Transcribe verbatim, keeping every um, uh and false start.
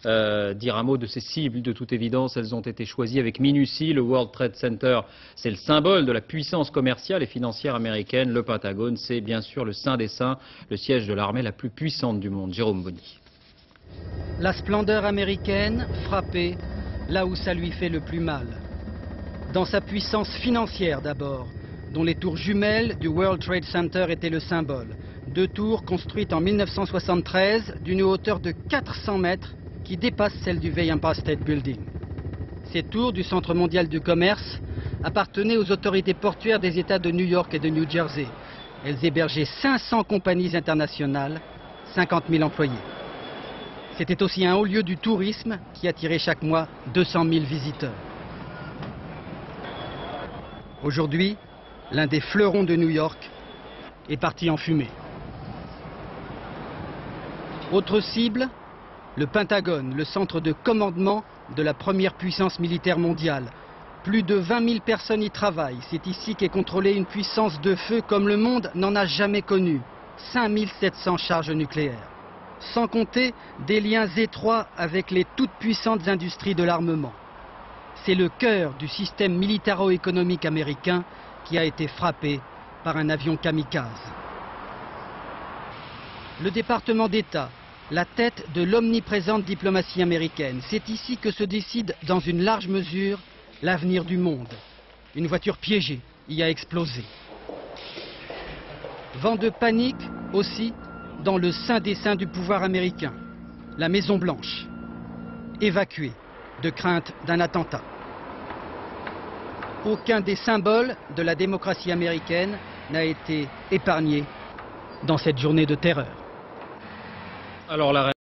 euh, dire un mot de ces cibles. De toute évidence, elles ont été choisies avec minutie. Le World Trade Center, c'est le symbole de la puissance commerciale et financière américaine. Le Pentagone, c'est bien sûr le saint des saints, le siège de l'armée la plus puissante du monde. Jérôme Bonny. La splendeur américaine frappée là où ça lui fait le plus mal. Dans sa puissance financière d'abord, dont les tours jumelles du World Trade Center étaient le symbole. Deux tours construites en mille neuf cent soixante-treize d'une hauteur de quatre cents mètres qui dépasse celle du Empire State Building. Ces tours du Centre mondial du commerce appartenaient aux autorités portuaires des États de New York et de New Jersey. Elles hébergeaient cinq cents compagnies internationales, cinquante mille employés. C'était aussi un haut lieu du tourisme qui attirait chaque mois deux cent mille visiteurs. Aujourd'hui, l'un des fleurons de New York est parti en fumée. Autre cible, le Pentagone, le centre de commandement de la première puissance militaire mondiale. Plus de vingt mille personnes y travaillent. C'est ici qu'est contrôlée une puissance de feu comme le monde n'en a jamais connue. cinq mille sept cents charges nucléaires. Sans compter des liens étroits avec les toutes puissantes industries de l'armement. C'est le cœur du système militaro-économique américain qui a été frappé par un avion kamikaze. Le département d'État, la tête de l'omniprésente diplomatie américaine, c'est ici que se décide dans une large mesure l'avenir du monde. Une voiture piégée y a explosé. Vent de panique aussi dans le sein des seins du pouvoir américain, la Maison Blanche, évacuée de crainte d'un attentat. Aucun des symboles de la démocratie américaine n'a été épargné dans cette journée de terreur. Alors la